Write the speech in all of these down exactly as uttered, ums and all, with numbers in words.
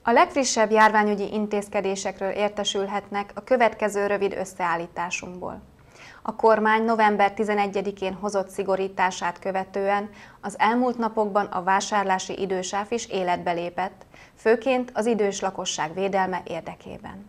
A legfrissebb járványügyi intézkedésekről értesülhetnek a következő rövid összeállításunkból. A kormány november tizenegyedikén hozott szigorítását követően az elmúlt napokban a vásárlási idősáv is életbe lépett, főként az idős lakosság védelme érdekében.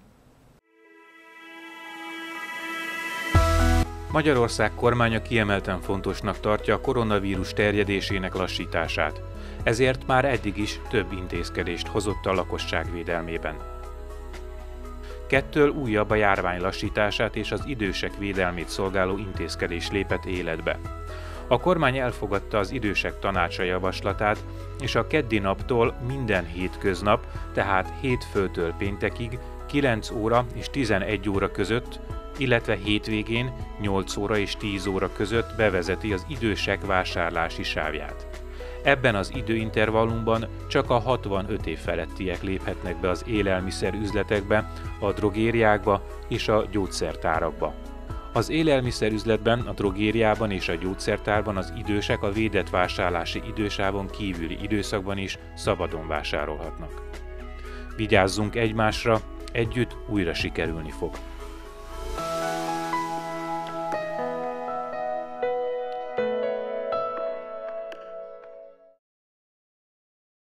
Magyarország kormánya kiemelten fontosnak tartja a koronavírus terjedésének lassítását, ezért már eddig is több intézkedést hozott a lakosság védelmében. Kettől újabb a járvány lassítását és az idősek védelmét szolgáló intézkedés lépett életbe. A kormány elfogadta az idősek tanácsa javaslatát, és a keddi naptól minden hétköznap, tehát hétfőtől péntekig kilenc óra és tizenegy óra között, illetve hétvégén nyolc óra és tíz óra között bevezeti az idősek vásárlási sávját. Ebben az időintervallumban csak a hatvanöt év felettiek léphetnek be az élelmiszerüzletekbe, a drogériákba és a gyógyszertárakba. Az élelmiszerüzletben, a drogériában és a gyógyszertárban az idősek a védett vásárlási idősávon kívüli időszakban is szabadon vásárolhatnak. Vigyázzunk egymásra, együtt újra sikerülni fog.